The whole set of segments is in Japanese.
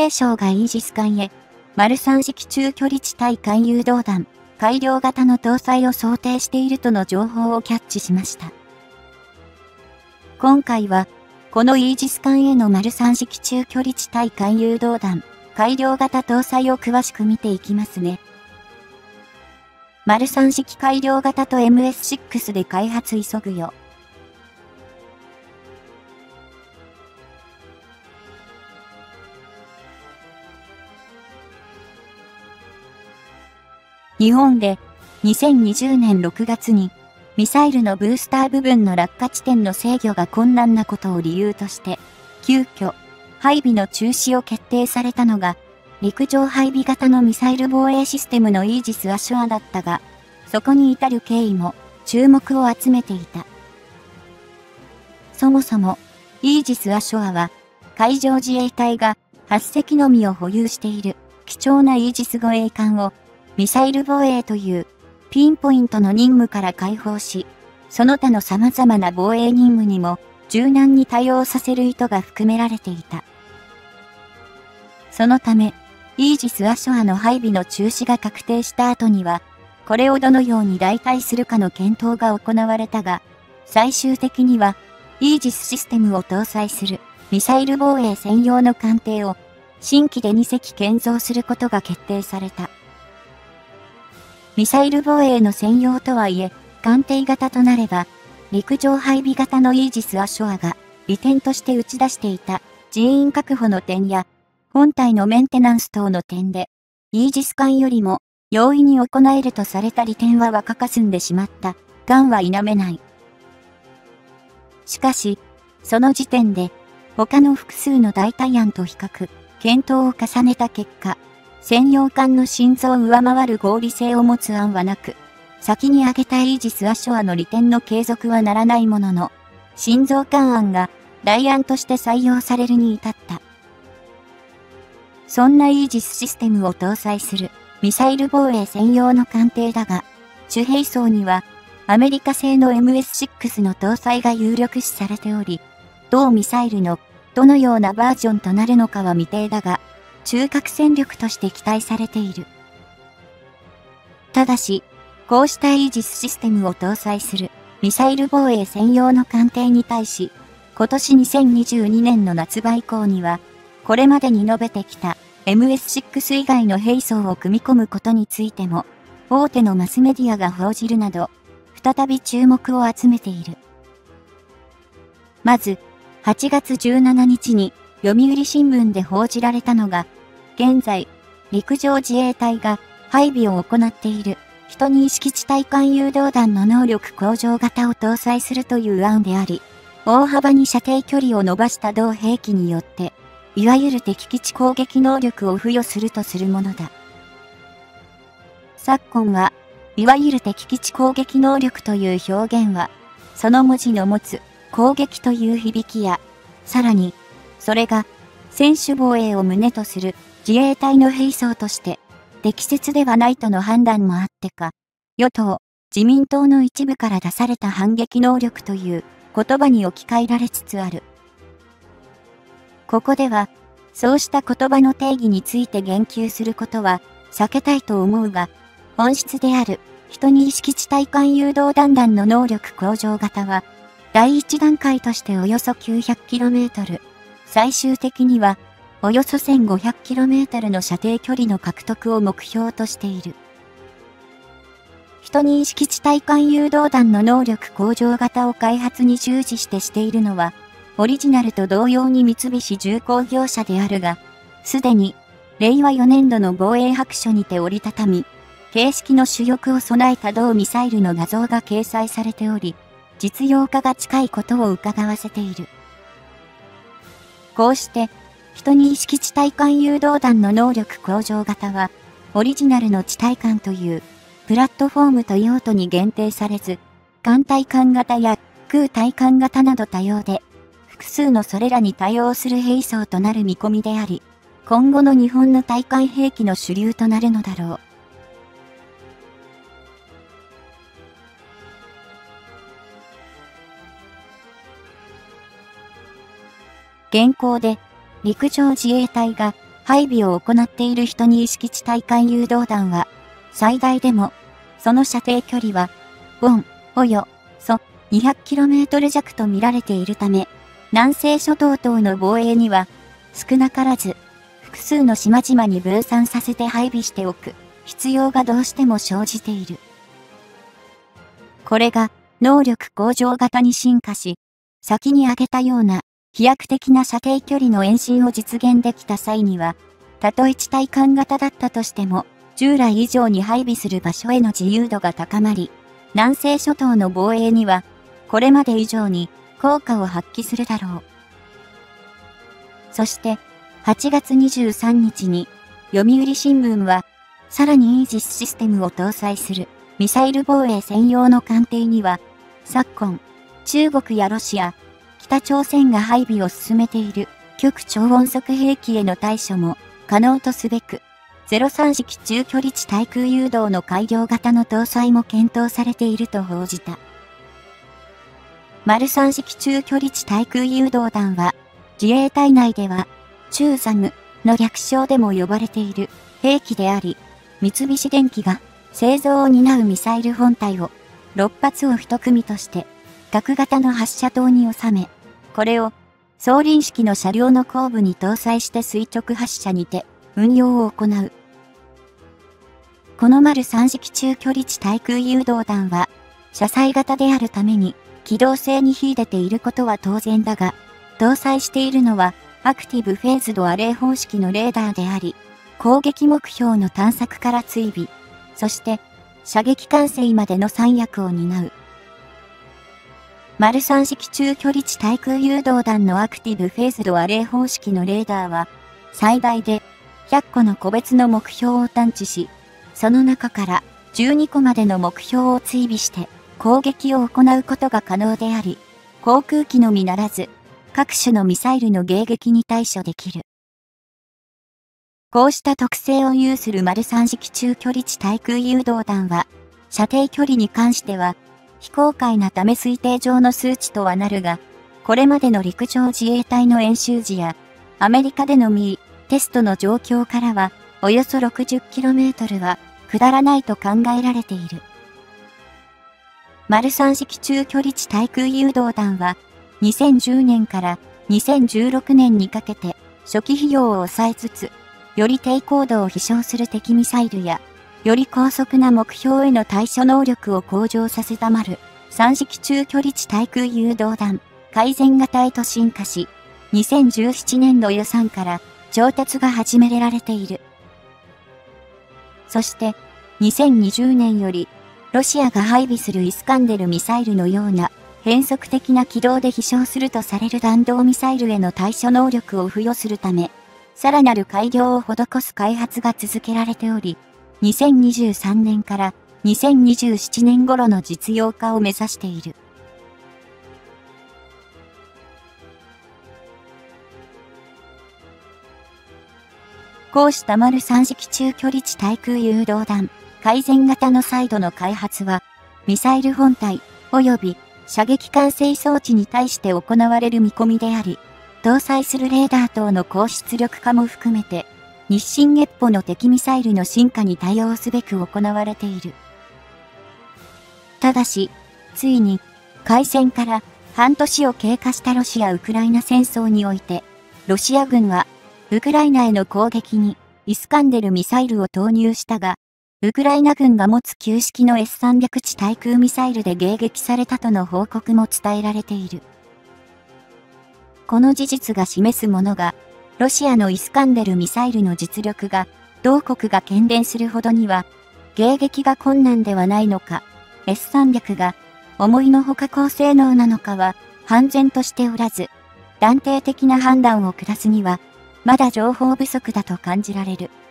衛省がイージス艦へ、マル3式中距離地対艦誘導弾、改良型の搭載を想定しているとの情報をキャッチしました。今回は、このイージス艦へのマル3式中距離地対艦誘導弾、改良型搭載を詳しく見ていきますね。マル3式改良型と MS6 で開発急ぐよ。日本で2020年6月にミサイルのブースター部分の落下地点の制御が困難なことを理由として、急遽配備の中止を決定されたのが陸上配備型のミサイル防衛システムのイージス・アショアだったが、そこに至る経緯も注目を集めていた。そもそもイージス・アショアは海上自衛隊が8隻のみを保有している貴重なイージス護衛艦をミサイル防衛というピンポイントの任務から解放し、その他の様々な防衛任務にも柔軟に対応させる意図が含められていた。そのため、イージス・アショアの配備の中止が確定した後には、これをどのように代替するかの検討が行われたが、最終的には、イージスシステムを搭載するミサイル防衛専用の艦艇を新規で2隻建造することが決定された。ミサイル防衛の専用とはいえ、艦艇型となれば、陸上配備型のイージス・アショアが利点として打ち出していた人員確保の点や、本体のメンテナンス等の点で、イージス艦よりも容易に行えるとされた利点は若かすんでしまった、がんは否めない。しかし、その時点で、他の複数の代替案と比較、検討を重ねた結果、専用艦の心臓を上回る合理性を持つ案はなく、先に挙げたイージス・アショアの利点の継続はならないものの、心臓艦案が代案として採用されるに至った。そんなイージスシステムを搭載するミサイル防衛専用の艦艇だが、主兵装にはアメリカ製の MS6 の搭載が有力視されており、同ミサイルのどのようなバージョンとなるのかは未定だが、中核戦力として期待されている。ただし、こうしたイージスシステムを搭載するミサイル防衛専用の艦艇に対し、今年2022年の夏場以降には、これまでに述べてきた MS6 以外の兵装を組み込むことについても、大手のマスメディアが報じるなど、再び注目を集めている。まず、8月17日に読売新聞で報じられたのが、現在、陸上自衛隊が配備を行っている12式地対艦誘導弾の能力向上型を搭載するという案であり、大幅に射程距離を伸ばした同兵器によって、いわゆる敵基地攻撃能力を付与するとするものだ。昨今は、いわゆる敵基地攻撃能力という表現は、その文字の持つ攻撃という響きや、さらに、それが専守防衛を旨とする自衛隊の兵装として適切ではないとの判断もあってか、与党、自民党の一部から出された反撃能力という言葉に置き換えられつつある。ここでは、そうした言葉の定義について言及することは避けたいと思うが、本質である12式地対艦誘導弾の能力向上型は、第一段階としておよそ 900km、最終的にはおよそ 1500km の射程距離の獲得を目標としている。12式地対艦誘導弾の能力向上型を開発に従事しているのは、オリジナルと同様に三菱重工業者であるが、すでに令和4年度の防衛白書にて折りたたみ、形式の主翼を備えた同ミサイルの画像が掲載されており、実用化が近いことを伺わせている。こうして、12式地対艦誘導弾の能力向上型は、オリジナルの地対艦という、プラットフォームと用途に限定されず、艦対艦型や空対艦型など多様で、複数のそれらに対応する兵装となる見込みであり、今後の日本の対艦兵器の主流となるのだろう。現行で陸上自衛隊が配備を行っている12式地対艦誘導弾は、最大でも、その射程距離は、およそ 200km 弱と見られているため、南西諸島等の防衛には、少なからず、複数の島々に分散させて配備しておく必要がどうしても生じている。これが能力向上型に進化し、先に挙げたような飛躍的な射程距離の延伸を実現できた際には、たとえ地対艦型だったとしても、従来以上に配備する場所への自由度が高まり、南西諸島の防衛には、これまで以上に効果を発揮するだろう。そして、8月23日に、読売新聞は、さらにイージスシステムを搭載するミサイル防衛専用の艦艇には、昨今、中国やロシア、北朝鮮が配備を進めている極超音速兵器への対処も可能とすべく、03式中距離地対空誘導の改良型の搭載も検討されていると報じた。03式中距離地対空誘導弾は、自衛隊内では、中ザムの略称でも呼ばれている兵器であり、三菱電機が製造を担うミサイル本体を6発を一組として角型の発射塔に収め、これを装輪式の車両の後部に搭載して垂直発射にて運用を行う。この03式中距離地対空誘導弾は車載型であるために機動性に秀でていることは当然だが、搭載しているのはアクティブフェーズドアレイ方式のレーダーであり、攻撃目標の探索から追尾、そして射撃管制までの3役を担う。03式中距離地対空誘導弾のアクティブフェーズドアレイ方式のレーダーは、最大で100個の個別の目標を探知し、その中から12個までの目標を追尾して攻撃を行うことが可能であり、航空機のみならず、各種のミサイルの迎撃に対処できる。こうした特性を有する03式中距離地対空誘導弾は、射程距離に関しては、非公開なため推定上の数値とはなるが、これまでの陸上自衛隊の演習時や、アメリカでのテストの状況からは、およそ 60km は下らないと考えられている。03式中距離地対空誘導弾は、2010年から2016年にかけて初期費用を抑えつつ、より低高度を飛翔する敵ミサイルや、より高速な目標への対処能力を向上させた03式中距離地対空誘導弾改善型へと進化し、2017年度予算から調達が始められている。そして、2020年より、ロシアが配備するイスカンデルミサイルのような、変則的な軌道で飛翔するとされる弾道ミサイルへの対処能力を付与するため、さらなる改良を施す開発が続けられており、2023年から2027年頃の実用化を目指している。こうした03式中距離地対空誘導弾改善型の再度の開発は、ミサイル本体及び射撃管制装置に対して行われる見込みであり、搭載するレーダー等の高出力化も含めて、日進月歩の敵ミサイルの進化に対応すべく行われている。ただし、ついに、開戦から半年を経過したロシア・ウクライナ戦争において、ロシア軍は、ウクライナへの攻撃にイスカンデルミサイルを投入したが、ウクライナ軍が持つ旧式の S300 地対空ミサイルで迎撃されたとの報告も伝えられている。この事実が示すものが、ロシアのイスカンデルミサイルの実力が、同国が喧伝するほどには、迎撃が困難ではないのか、S300 が思いのほか高性能なのかは、判然としておらず、断定的な判断を下すには、まだ情報不足だと感じられる。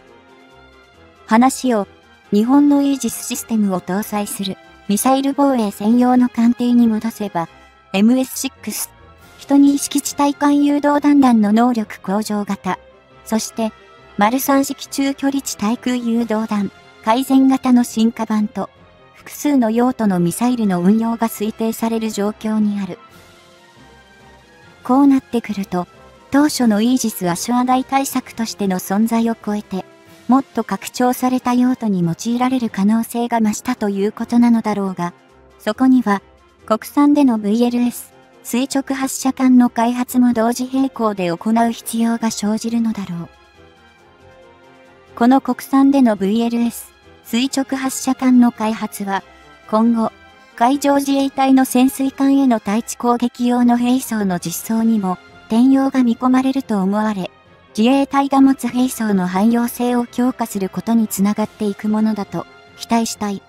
話を、日本のイージスシステムを搭載する、ミサイル防衛専用の艦艇に戻せば、MS6、12式地対艦誘導弾の能力向上型、そして、03式中距離地対空誘導弾、改善型の進化版と、複数の用途のミサイルの運用が推定される状況にある。こうなってくると、 当初のイージス・アショア大対策としての存在を超えて、もっと拡張された用途に用いられる可能性が増したということなのだろうが、そこには、国産での VLS、垂直発射管の開発も同時並行で行う必要が生じるのだろう。この国産での VLS、垂直発射管の開発は、今後、海上自衛隊の潜水艦への対地攻撃用の兵装の実装にも転用が見込まれると思われ、自衛隊が持つ兵装の汎用性を強化することにつながっていくものだと期待したい。